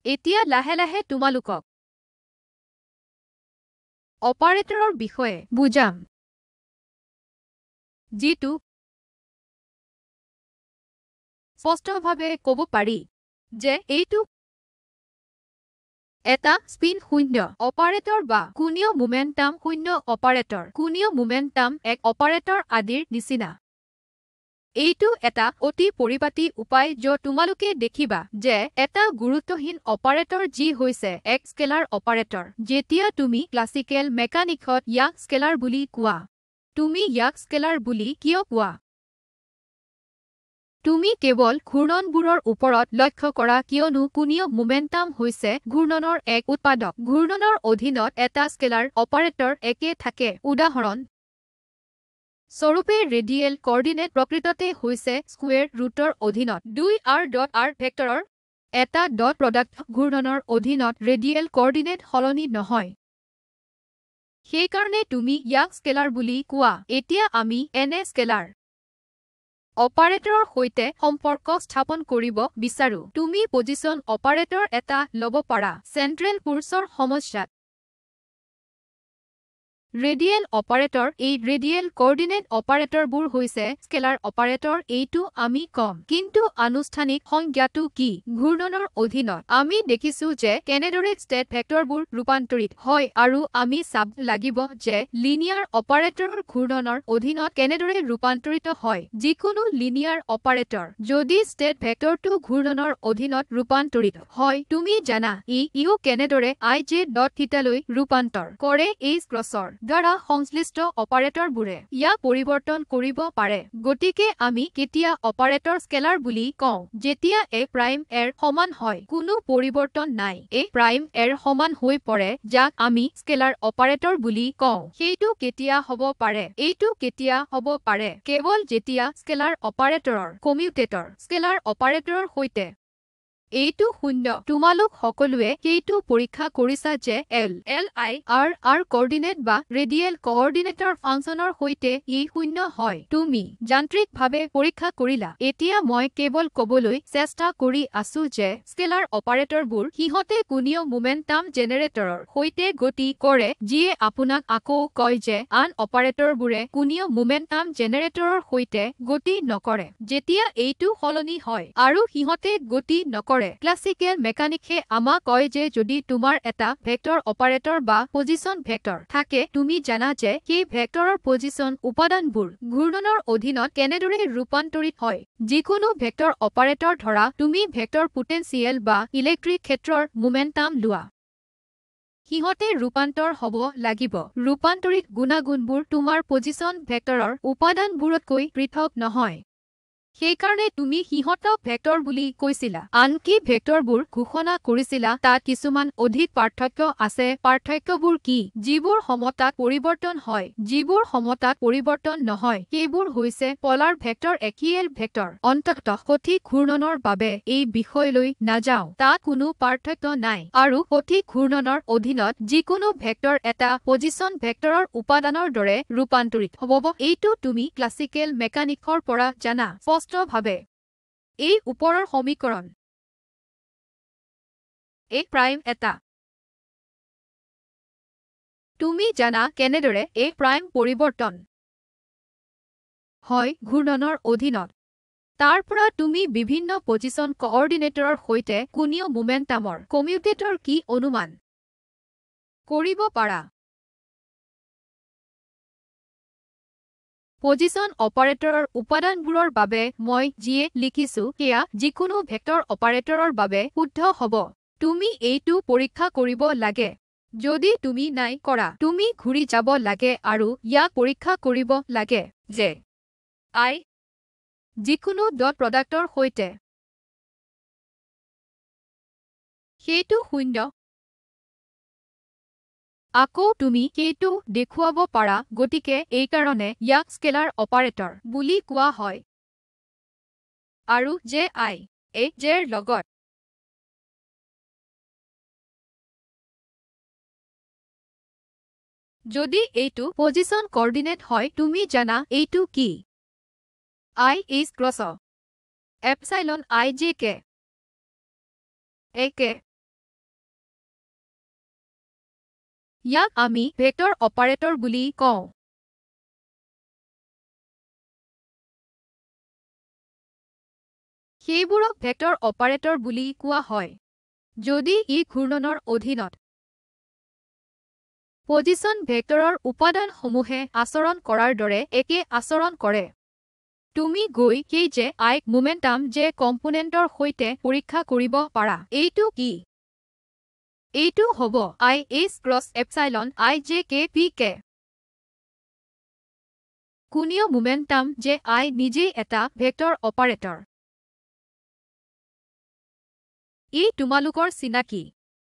এতিয়া লাহে লাহে তোমালোকক অপাৰেটৰৰ বিষয়ে বুজাম যিটো স্পষ্টভাৱে ক'ব পাৰি যে এইটো এটা স্পিন শূন্য অপাৰেটৰ বা কোণীয় মোমেন্টাম শূন্য অপাৰেটৰ কোণীয় মোমেন্টাম এক অপাৰেটৰ আদিৰ নিচিনা এইটো এটা অতি পৰিপাটি উপায় য'ত তোমালোকে দেখিবা যে এটা গুৰুত্বহীন অপাৰেটৰ যি হৈছে এক স্কেলাৰ অপাৰেটৰ যেতিয়া তুমি ক্লাছিকেল মেকানিকত ইয়াক স্কেলাৰ বুলি কোৱা তুমি ইয়াক স্কেলাৰ বুলি কিয় কোৱা তুমি কেৱল ঘূৰ্ণনবোৰৰ ওপৰত লক্ষ্য কৰা কিয়নো কোণীয় মোমেন্টাম হৈছে ঘূৰ্ণনৰ এক উৎপাদক ঘূৰ্ণনৰ অধীনত এটা স্কেলাৰ অপাৰেটৰ একে থাকে উদাহৰণ স্বৰূপে ৰেডিয়েল কৰ্ডিনেট প্ৰকৃততে হৈছে স্কুৱেৰ ৰুটৰ অধীনত 2r.r ভেক্টৰৰ এটা ডট প্ৰডাক্ট ঘূৰ্ণনৰ অধীনত ৰেডিয়েল কৰ্ডিনেট সলনি নহয় সেইকাৰণে তুমি ইয়াক স্কেলাৰ বুলি কোৱা এতিয়া আমি এনে স্কেলাৰ অপাৰেটৰৰ সৈতে সম্পৰ্ক স্থাপন কৰিব বিচাৰো তুমি পজিশন অপাৰেটৰ এটা ল'ব পাৰা চেন্ট্ৰেল ফোৰ্সৰ সমস্যাত ৰেডিয়েল অপাৰেটৰ এই ৰেডিয়েল কোঅৰ্ডিনেট অপাৰেটৰবোৰ হৈছে স্কেলাৰ অপাৰেটৰ এইটো আমি কম কিন্তু আনুষ্ঠানিক সংজ্ঞাটো কি ঘূৰ্ণনৰ অধীনত আমি দেখিছো যে কেনেদৰে ষ্টেট ভেক্টৰবোৰ ৰূপান্তৰিত হয় আৰু আমি চাব লাগিব যে লিনিয়াৰ অপাৰেটৰৰ ঘূৰ্ণনৰ অধীনত কেনেদৰে ৰূপান্তৰিত হয় যিকোনো লিনিয়াৰ অপাৰেটৰ যদি ষ্টেট ভেক্টৰটো ঘূৰ্ণনৰ অধীনত ৰূপান্তৰিত হয় তুমি জানা ইও কেনেদৰে ij.θলৈ ৰূপান্তৰ কৰে এই ক্ৰছৰ দ্বাৰা সংশ্লিষ্ট অপাৰেটৰবোৰে ইয়াক পৰিৱৰ্তন কৰিব পাৰে গতিকে আমি কেতিয়া অপাৰেটৰ স্কেলাৰ বুলি কওঁ যেতিয়া এ প্ৰাইম এৰ সমান হয় কোনো পৰিৱৰ্তন নাই এ প্ৰাইম এৰ সমান হৈ পৰে যাক আমি স্কেলাৰ অপাৰেটৰ বুলি কওঁ সেইটো কেতিয়া হ'ব পাৰে এইটো কেতিয়া হ'ব পাৰে কেৱল যেতিয়া স্কেলাৰ অপাৰেটৰৰ কমিউটেটৰ স্কেলাৰ অপাৰেটৰৰ সৈতে এইটো শূন্য তোমালোক সকলোৱে সেইটো পৰীক্ষা কৰিছা যে LI কোঅৰ্ডিনেট বা ৰেডিয়েল কোঅৰ্ডিনেটৰ ফাংচনৰ সৈতে ই শূন্য হয় তুমি যান্ত্ৰিকভাৱে পৰীক্ষা কৰিলা এতিয়া মই কেৱল ক'বলৈ চেষ্টা কৰি আছো যে স্কেলাৰ অপাৰেটৰবোৰ সিহঁতে কোণীয় মোমেন্টাম জেনেৰেটৰৰ সৈতে গতি কৰে যিয়ে আপোনাক আকৌ কয় যে আন অপাৰেটৰবোৰে কোণীয় মোমেন্টাম জেনেৰেটৰৰ সৈতে গতি নকৰে যেতিয়া এইটো সলনি হয় আৰু সিহঁতে গতি নকৰে ক্লাছিকেল মেকানিকে আমাক কয় যে যদি তোমাৰ এটা ভেক্টৰ অপাৰেটৰ বা পজিশন ভেক্টৰ থাকে তুমি জানা যে সেই ভেক্টৰৰ পজিশন উপাদানবোৰ ঘূৰ্ণনৰ অধীনত কেনেদৰে ৰূপান্তৰিত হয় যিকোনো ভেক্টৰ অপাৰেটৰ ধৰা তুমি ভেক্টৰ পোটেনচিয়েল বা ইলেক্ট্ৰিক ক্ষেত্ৰৰ মোমেন্টাম লোৱা সিহঁতে ৰূপান্তৰ হ'ব লাগিব ৰূপান্তৰিত গুণাগুণবোৰ তোমাৰ পজিশন ভেক্টৰৰ উপাদানবোৰতকৈ পৃথক নহয় সেইকাৰণে তুমি সিহঁতক ভেক্টৰ বুলি কৈছিলা আনকি ভেক্টৰবোৰ ঘোষণা কৰিছিলা তাত কিছুমান অধিক পাৰ্থক্য আছে পাৰ্থক্যবোৰ কি যিবোৰ সমতাত পৰিৱৰ্তন হয় যিবোৰ সমতাত পৰিৱৰ্তন নহয় সেইবোৰ হৈছে পলাৰ ভেক্টৰ একিয়েল ভেক্টৰ অন্ততঃ সঠিক ঘূৰ্ণনৰ বাবে এই বিষয়লৈ নাযাওঁ তাত কোনো পাৰ্থক্য নাই আৰু সঠিক ঘূৰ্ণনৰ অধীনত যিকোনো ভেক্টৰ এটা পজিশন ভেক্টৰৰ উপাদানৰ দৰে ৰূপান্তৰিত হ'ব এইটো তুমি ক্লাছিকেল মেকানিকৰ পৰা জানা স্পষ্টভাৱে এই ওপৰৰ সমীকৰণ এ প্ৰাইম এটা তুমি জানা কেনেদৰে এ প্ৰাইম পৰিৱৰ্তন হয় ঘূৰ্ণনৰ অধীনত তাৰ পৰা তুমি বিভিন্ন পজিশন কোঅৰ্ডিনেটৰৰ সৈতে কোণীয় মোমেন্টামৰ কমিউটেটৰ কি অনুমান কৰিব পাৰা পজিশন অপাৰেটৰৰ উপাদানবোৰৰ বাবে মই যিয়ে লিখিছো সেয়া যিকোনো ভেক্টৰ অপাৰেটৰৰ বাবে শুদ্ধ হ'ব তুমি এইটো পৰীক্ষা কৰিব লাগে যদি তুমি নাই কৰা তুমি ঘূৰি যাব লাগে আৰু ইয়াক পৰীক্ষা কৰিব লাগে যে I যিকোনো ডট প্ৰডাক্টৰ সৈতে সেইটো শূন্য আকৌ তুমি সেইটো দেখুৱাব পাৰা গতিকে এইকাৰণে ইয়াক স্কেলাৰ অপাৰেটৰ বুলি কোৱা হয় আৰু যে I জেৰ লগত যদি এইটো পজিশন কোঅৰ্ডিনেট হয় তুমি জানা এইটো কি I is cross epsilon ij k একে ইয়াক আমি ভেক্টৰ অপাৰেটৰ বুলি কওঁ। সেইবোৰক ভেক্টৰ অপাৰেটৰ বুলি কোৱা হয় যদি ই ঘূৰ্ণনৰ অধীনত পজিশন ভেক্টৰৰ উপাদানসমূহে আচৰণ কৰাৰ দৰে একে আচৰণ কৰে। তুমি গৈ সেই যে আই মোমেন্টাম যে কম্পোনেন্টৰ সৈতে পৰীক্ষা কৰিব পাৰা। এইটো কি? এইটো হ'ব i h cross epsilon i j k p k. কোণীয় মোমেন্টাম যে আই নিজেই এটা ভেক্টৰ অপাৰেটৰ। ই তোমালোকৰ চিনাকি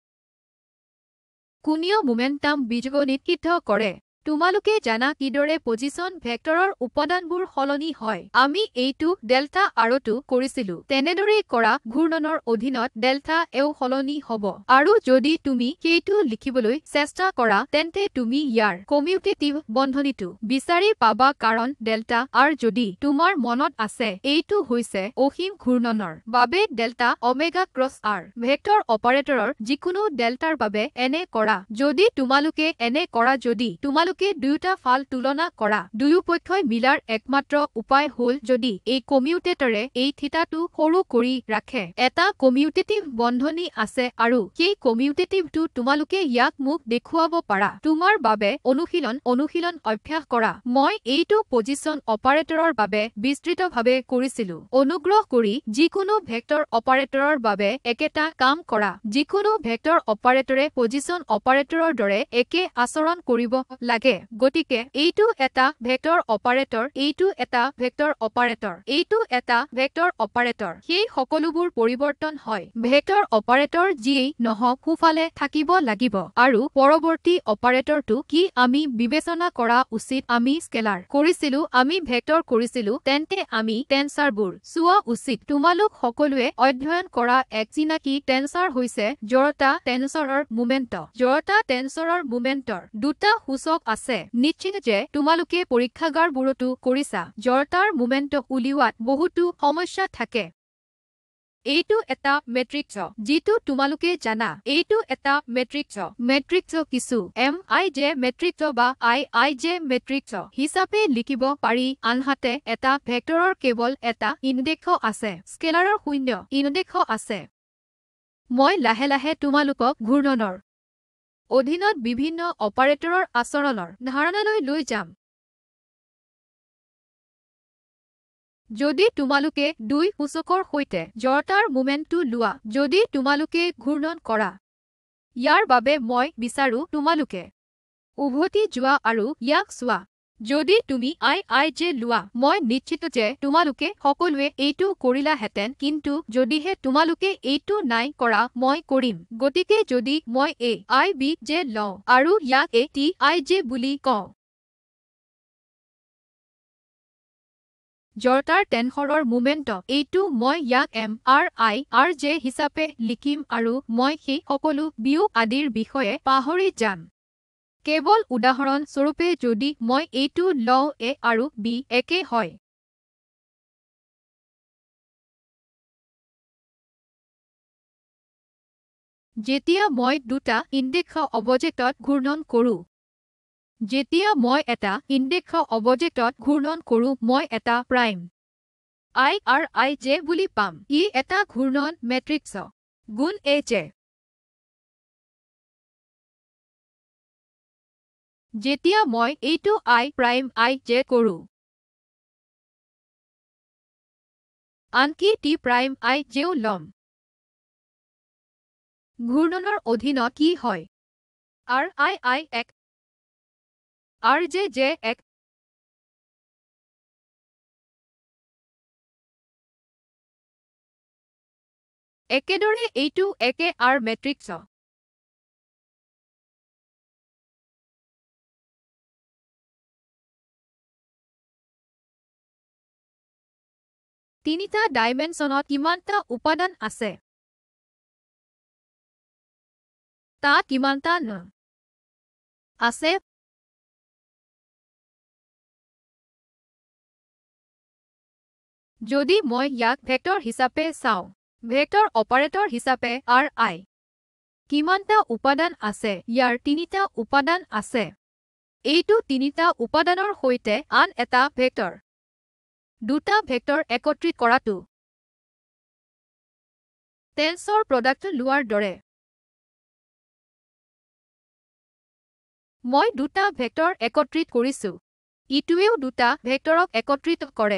কোণীয় মোমেন্টাম বীজগণিত সিদ্ধ কৰে। তোমালোকে জানা কিদৰে পজিশন ভেক্টৰৰ উপাদানবোৰ সলনি হয়। আমি এইটো ডেল্টা আৰটো কৰিছিলো। তেনেদৰেই কৰা ঘূৰ্ণনৰ অধীনত ডেল্টা এও সলনি হ'ব। আৰু যদি তুমি সেইটো লিখিবলৈ চেষ্টা কৰা তেন্তে তুমি ইয়াৰ কমিউটেটিভ বন্ধনীটো বিচাৰি পাবা কাৰণ ডেল্টা আৰ যদি তোমাৰ মনত আছে এইটো হৈছে অসীম ঘূৰ্ণনৰ বাবে delta omega cross r. Vector অপাৰেটৰৰ যিকোনো ডেল্টাৰ বাবে এনে কৰা। যদি তোমালোকে এনে কৰা যদি তোমালোকে দুয়োটা ফাল তুলনা কৰা দুয়োপক্ষই মিলাৰ একমাত্ৰ উপায় হ'ল যদি এই কমিউটেটৰে এই থিতাটো সৰু কৰি ৰাখে। এটা কমিউটেটিভ বন্ধনী আছে আৰু সেই কমিউটেটিভটো তোমালোকে ইয়াক মোক দেখুৱাব পাৰা। তোমাৰ বাবে অনুশীলন অভ্যাস কৰা। মই এইটো পজিশন অপাৰেটৰৰ বাবে বিস্তৃতভাৱে কৰিছিলো। অনুগ্ৰহ কৰি যিকোনো ভেক্টৰ অপাৰেটৰৰ বাবে একেটা কাম কৰা। যিকোনো ভেক্টৰ অপাৰেটৰে পজিশন অপাৰেটৰৰ দৰে একে আচৰণ কৰিব লাগে। গতিকে এইটো এটা ভেক্টৰ অপাৰেটৰ, এইটো এটা ভেক্টৰ অপাৰেটৰ, এইটো এটা ভেক্টৰ অপাৰেটৰ। সেই সকলোবোৰ পৰিৱৰ্তন হয়। ভেক্টৰ অপাৰেটৰ যিয়েই নহওক সোঁফালে থাকিব লাগিব। আৰু পৰৱৰ্তী অপাৰেটৰটো কি আমি বিবেচনা কৰা উচিত। আমি স্কেলাৰ কৰিছিলো, আমি ভেক্টৰ কৰিছিলো, তেন্তে আমি টেনচাৰবোৰ চোৱা উচিত। তোমালোক সকলোৱে অধ্যয়ন কৰা এক চিনাকি টেনচাৰ হৈছে জড়তা টেনচৰৰ মোমেন্ট। জড়তা টেনচৰৰ মোমেন্টৰ দুটা সূচক আছে। নিশ্চিত যে তোমালোকে পৰীক্ষাগাৰবোৰতো কৰিছা। জড়তাৰ মোমেন্ট উলিওৱাত বহুতো সমস্যা থাকে। এইটো এটা মেট্ৰিক্স যিটো তোমালোকে জানা। এইটো এটা মেট্ৰিক্স কিছু আই জে মেট্ৰিক্স বা আই জে মেট্ৰিক্স হিচাপে লিখিব পাৰি। আনহাতে এটা ভেক্টৰৰ কেৱল এটা ইনডেক্স আছে, স্কেলাৰৰ শূন্য ইনডেক্স আছে। মই লাহে লাহে তোমালোকক ঘূৰ্ণনৰ অধীনত বিভিন্ন অপাৰেটৰৰ আচৰণৰ ধাৰণালৈ লৈ যাম। যদি তোমালোকে দুই সূচকৰ সৈতে জড়তাৰ মোমেন্টটো লোৱা, যদি তোমালোকে ঘূৰ্ণন কৰা, ইয়াৰ বাবে মই বিচাৰো তোমালোকে উভতি যোৱা আৰু ইয়াক চোৱা। যদি তুমি আই জে লোৱা, মই নিশ্চিত যে তোমালোকে সকলোৱে এইটো কৰিলাহেঁতেন, কিন্তু যদিহে তোমালোকে এইটো নাই কৰা মই কৰিম। গতিকে যদি মই আই বি জে লওঁ আৰু ইয়াক টি আই জে বুলি কওঁ, জড়তাৰ টেনচৰৰ মোমেন্ট এইটো মই ইয়াক আৰ জে হিচাপে লিখিম আৰু মই সেই সকলো বিয়োগ আদিৰ বিষয়ে পাহৰি যাম। কেৱল উদাহৰণ স্বৰূপে যদি মই এইটো লওঁ আৰু বি একে হয়, যেতিয়া মই দুটা ইনডেক্স অবজেক্টত ঘূৰ্ণন কৰোঁ, যেতিয়া মই এটা ইনডেক্স অবজেক্টত ঘূৰ্ণন কৰোঁ, মই এটা প্ৰাইম আই জে বুলি পাম। ই এটা ঘূৰ্ণন মেট্ৰিক্স গুণ জে। যেতিয়া মই এইটো প্ৰাইম আই জে কৰোঁ, আনকি টি প্ৰাইম আই জেও ল'ম, ঘূৰ্ণনৰ অধীনত কি হয়? আই এক, আৰ জে এক, একেদৰে এইটো একে আৰ মেট্ৰিক্স। তিনিটা ডাইমেনশ্যনত কিমানটা উপাদান আছে? তাত কিমানটা আছে? যদি মই ইয়াক ভেক্টৰ হিচাপে চাওঁ, ভেক্টৰ অপাৰেটৰ হিচাপে আই কিমানটা উপাদান আছে ইয়াৰ 3টা উপাদান আছে এইটো 3টা উপাদানৰ সৈতে আন এটা ভেক্টৰ দুটা ভেক্টৰ একত্ৰিত কৰাটো টেন্সৰ প্ৰডাক্ট লোৱাৰ দৰে মই দুটা ভেক্টৰ একত্ৰিত কৰিছো ইটোৱেও দুটা ভেক্টৰক একত্ৰিত কৰে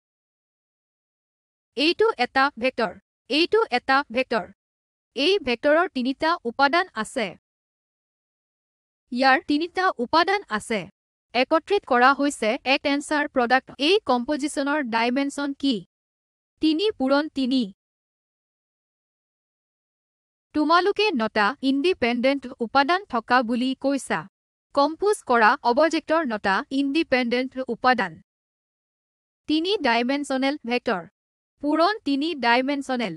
এইটো এটা ভেক্টৰ এইটো এটা ভেক্টৰ এই ভেক্টৰৰ 3টা উপাদান আছে ইয়াৰ 3টা উপাদান আছে একত্ৰিত কৰা হৈছে এক টেন্সৰ প্ৰডাক্ট এই কম্পোজিশনৰ ডাইমেনশন কি 3 পূৰণ 3 তোমালোকে নটা ইন্ডিপেন্ডেন্ট উপাদান থকা বুলি কৈছা কম্পোজ কৰা অবজেক্টৰ নটা ইন্ডিপেন্ডেন্ট উপাদান 3 ডাইমেনশনেল ভেক্টৰ পূৰণ 3 ডাইমেনশনেল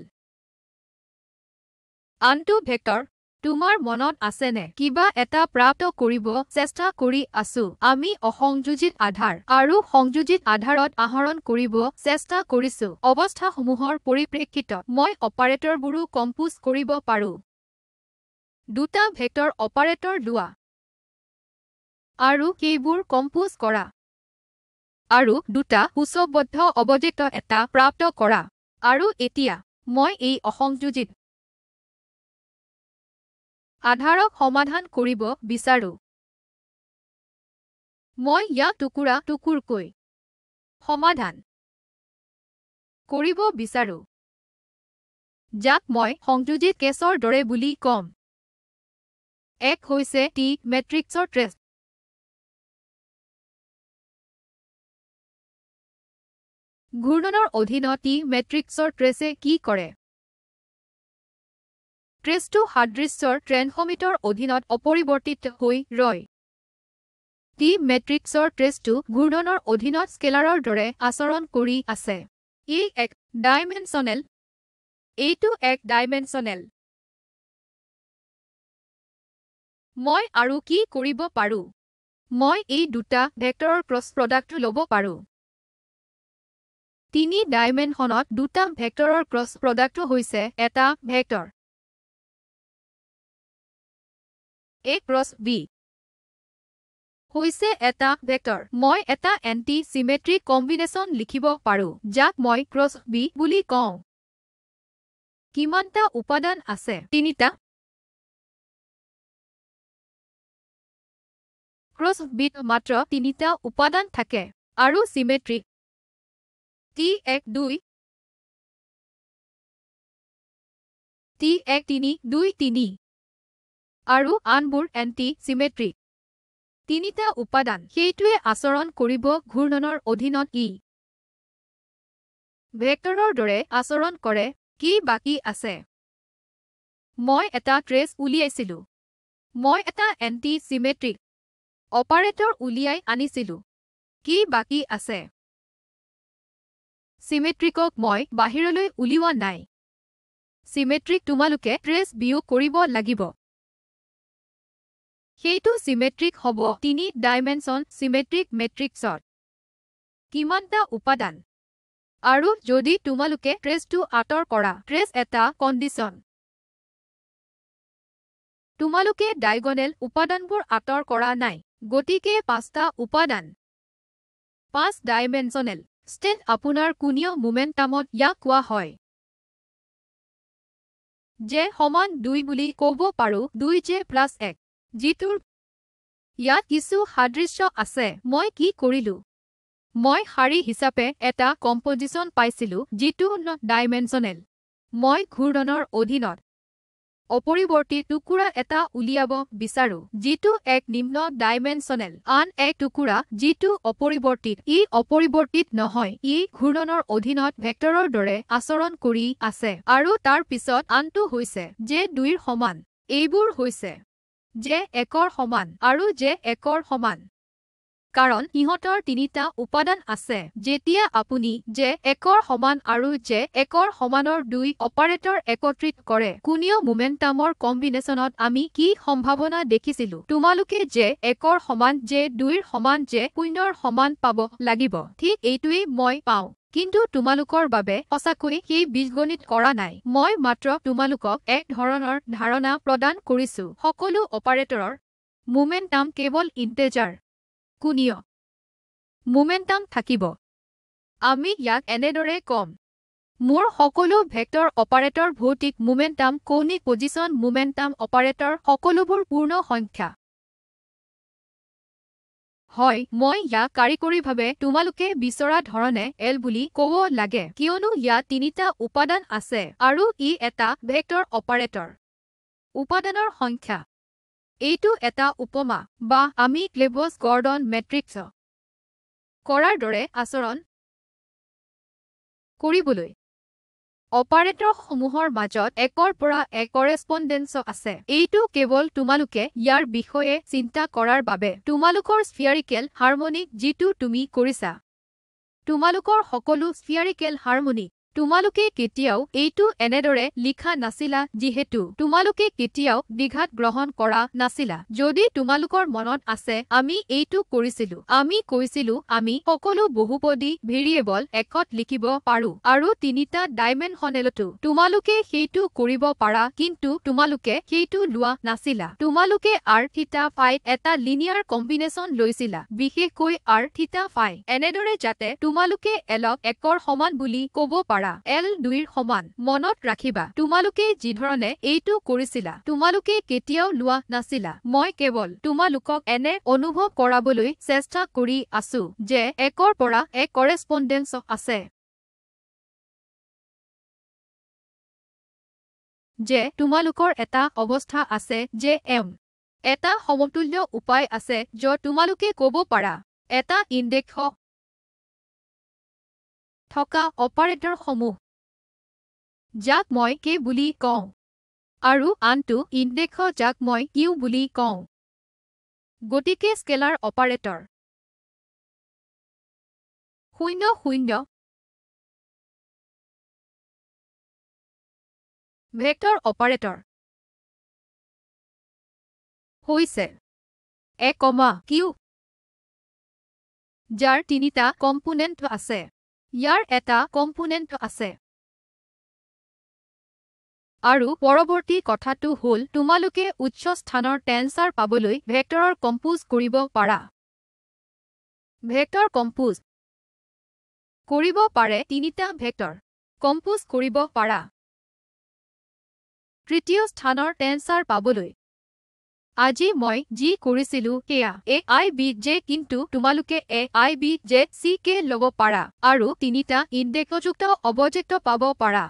আনটো ভেক্টৰ তোমাৰ মনত আছেনে কিবা এটা প্ৰাপ্ত কৰিব চেষ্টা কৰি আছো আমি অসংযোজিত আধাৰ আৰু সংযোজিত আধাৰত আহৰণ কৰিব চেষ্টা কৰিছো অৱস্থাসমূহৰ পৰিপ্ৰেক্ষিতত মই অপাৰেটৰবোৰো কম্পোজ কৰিব পাৰো দুটা ভেক্টৰ অপাৰেটৰ লোৱা আৰু সেইবোৰ কম্পোজ কৰা আৰু দুটা সূচকবদ্ধ অবজেক্ট এটা প্ৰাপ্ত কৰা আৰু এতিয়া মই এই অসংযোজিত আধাৰক সমাধান কৰিব বিচাৰো মই ইয়াক টুকুৰা টুকুৰকৈ সমাধান কৰিব বিচাৰো যাক মই সংযোজিত কেছৰ দৰে বুলি কম এক হৈছে টি মেট্ৰিক্সৰ ট্ৰেছ ঘূৰ্ণনৰ অধীনত টি মেট্ৰিক্সৰ ট্ৰেছে কি কৰে ট্ৰেছটো সাদৃশ্যৰ ট্ৰেন্সমিটৰ অধীনত অপৰিৱৰ্তিত হৈ ৰয় টি মেট্ৰিক্সৰ ট্ৰেছটো ঘূৰ্ণনৰ অধীনত স্কেলাৰৰ দৰে আচৰণ কৰি আছে ই এক ডাইমেনশনেল এইটো এক ডাইমেনশনেল মই আৰু কি কৰিব পাৰো মই এই দুটা ভেক্টৰৰ ক্ৰছ প্ৰডাক্ট ল'ব পাৰো 3 ডাইমেনশনত দুটা ভেক্টৰৰ ক্ৰছ প্ৰডাক্ট হৈছে এটা ভেক্টৰ A ক্ৰছ B হৈছে এটা ভেক্টৰ মই এটা এন্টি সিমেট্ৰিক কম্বিনেশ্যন লিখিব পাৰো যাক মই ক্ৰছ B বুলি কওঁ কিমানটা উপাদান আছে 3টা ক্ৰছ B মাত্ৰ 3টা উপাদান থাকে আৰু সিমেট্ৰিক T1 2 T1 3 2 3 আৰু আনবোৰ এন্টি সিমেট্ৰিক 3টা উপাদান সেইটোৱে আচৰণ কৰিব ঘূৰ্ণনৰ অধীনত ই ভেক্টৰৰ দৰে আচৰণ কৰে কি বাকি আছে মই এটা ট্ৰেছ উলিয়াইছিলো মই এটা এন্টি সিমেট্ৰিক অপাৰেটৰ উলিয়াই আনিছিলো কি বাকি আছে সিমেট্ৰিকক মই বাহিৰলৈ উলিওৱা নাই সিমেট্ৰিক তোমালোকে ট্ৰেছ বিয়োগ কৰিব লাগিব সেইটো সিমেট্ৰিক হ'ব 3 ডাইমেনশন সিমেট্ৰিক মেট্ৰিক্সত কিমানটা উপাদান আৰু যদি তোমালোকে ট্ৰেছটো আঁতৰ কৰা ট্ৰেছ এটা কণ্ডিশ্যন তোমালোকে ডাইগনেল উপাদানবোৰ আঁতৰ কৰা নাই গতিকে 5টা উপাদান 5 ডাইমেনশনেল ষ্টেট আপোনাৰ কোণীয় মোমেন্টামত ইয়াক কোৱা হয় যে সমান 2 বুলি ক'ব পাৰো 2j + 1 যিটোৰ ইয়াত কিছু সাদৃশ্য আছে মই কি কৰিলো মই শাৰী হিচাপে এটা কম্পোজিশন পাইছিলো যিটো ডাইমেনশনেল মই ঘূৰ্ণনৰ অধীনত অপৰিৱৰ্তিত টুকুৰা এটা উলিয়াব বিচাৰো যিটো এক নিম্ন ডাইমেনশনেল আন এক টুকুৰা যিটো অপৰিৱৰ্তিত ই অপৰিৱৰ্তিত নহয় ই ঘূৰ্ণনৰ অধীনত ভেক্টৰৰ দৰে আচৰণ কৰি আছে আৰু তাৰ পিছত আনটো হৈছে যে 2ৰ সমান এইবোৰ হৈছে যে 1ৰ সমান আৰু যে 1ৰ সমান কাৰণ সিহঁতৰ তিনিটা উপাদান আছে যেতিয়া আপুনি যে একৰ সমান আৰু যে একৰ সমানৰ দুই অপাৰেটৰ একত্ৰিত কৰে কোণীয় মোমেন্টামৰ কম্বিনেশ্যনত আমি কি সম্ভাৱনা দেখিছিলো তোমালোকে যে একৰ সমান যে দুইৰ সমান যে শূন্যৰ সমান পাব লাগিব ঠিক এইটোৱেই মই পাওঁ কিন্তু তোমালোকৰ বাবে সঁচাকৈ সেই বীজগণিত কৰা নাই মই মাত্ৰ তোমালোকক এক ধৰণৰ ধাৰণা প্ৰদান কৰিছো সকলো অপাৰেটৰৰ মোমেন্টাম কেৱল ইন্টেজাৰ কোণীয় মোমেন্টাম থাকিব আমি ইয়াক এনেদৰে কম মোৰ সকলো ভেক্টৰ অপাৰেটৰ ভৌতিক মোমেন্টাম কৌণিক পজিশন মোমেন্টাম অপাৰেটৰ সকলোবোৰ পূৰ্ণ সংখ্যা হয় মই ইয়াক কাৰিকৰীভাৱে তোমালোকে বিচৰা ধৰণে এল বুলি ক'ব লাগে কিয়নো ইয়াত তিনিটা উপাদান আছে আৰু ই এটা ভেক্টৰ অপাৰেটৰ উপাদানৰ সংখ্যা এইটো এটা উপমা বা আমি ক্লেবছ-গৰ্ডন মেট্ৰিক্স কৰাৰ দৰে আচৰণ কৰিবলৈ অপাৰেটৰ সমূহৰ মাজত একৰ পৰা এক কৰেস্পন্ডেন্স আছে এইটো কেৱল তোমালোকে ইয়াৰ বিষয়ে চিন্তা কৰাৰ বাবে তোমালোকৰ স্ফিয়াৰিকেল হাৰমনিক যিটো তুমি কৰিছা তোমালোকৰ সকলো স্ফিয়াৰিকেল হাৰমনিক তোমালোকে কেতিয়াও এইটো এনেদৰে লিখা নাছিলা যিহেতু তোমালোকে কেতিয়াও দ্বিঘাত গ্ৰহণ কৰা নাছিলা যদি তোমালোকৰ মনত আছে আমি এইটো কৰিছিলো আমি কৈছিলো আমি সকলো বহুপদী ভেৰিয়েবল একত লিখিব পাৰো আৰু তিনিটা ডাইমেনশনেলতো তোমালোকে সেইটো কৰিব পাৰা কিন্তু তোমালোকে সেইটো লোৱা নাছিলা তোমালোকে r থিটা ফাই এটা লিনিয়াৰ কম্বিনেশ্যন লৈছিলা বিশেষকৈ r থিটা ফাই এনেদৰে যাতে তোমালোকে এলক একৰ সমান বুলি ক'ব পাৰা এল দুইৰ সমান মনত ৰাখিবা তোমালোকে যিধৰণে এইটো কৰিছিলা তোমালোকে কেতিয়াও লোৱা নাছিলা মই কেৱল তোমালোকক এনে অনুভৱ কৰাবলৈ চেষ্টা কৰি আছো যে একৰ পৰা এক কৰেস্পন্ডেন্স আছে যে তোমালোকৰ এটা অৱস্থা আছে যে এম এটা সমতুল্য উপায় আছে য'ত তোমালোকে ক'ব পাৰা এটা ইনডেক্স থকা অপাৰেটৰ সমূহ যাক মই কে বুলি কওঁ আৰু আনটো ইনডেক্স যাক মই কিউ বুলি কওঁ গতিকে স্কেলাৰ অপাৰেটৰ 0 0 ভেক্টৰ অপাৰেটৰ হৈছে এ কমা কিউ যাৰ তিনিটা কম্পোনেন্ট আছে ইয়াৰ এটা কম্পোনেন্ট আছে আৰু পৰৱৰ্তী কথাটো হ'ল তোমালোকে উচ্চ স্থানৰ টেনচাৰ পাবলৈ ভেক্টৰৰ কম্পোজ কৰিব পাৰা ভেক্টৰ কম্পোজ কৰিব পাৰে তিনিটা ভেক্টৰ কম্পোজ কৰিব পাৰা তৃতীয় স্থানৰ টেনচাৰ পাবলৈ আজি মই যি কৰিছিলো সেয়া এ আই বি জে কিন্তু তোমালোকে a i b j c k ল'ব পাৰা আৰু তিনিটা ইনডেক্সযুক্ত অবজেক্ট পাব পাৰা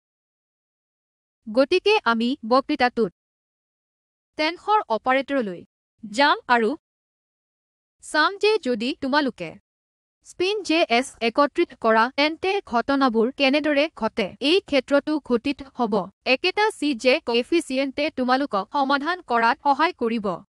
গতিকে আমি বক্তৃতাটোত টেনসৰ অপাৰেটৰলৈ যাম আৰু চাম যে যদি তোমালোকে স্পিন জে এছ একত্ৰিত কৰা তেন্তে ঘটনাবোৰ কেনেদৰে ঘটে এই ক্ষেত্ৰতো ঘটিত হ'ব একেটা চি জে কোএফিচিয়েন্টে তোমালোকক সমাধান কৰাত সহায় কৰিব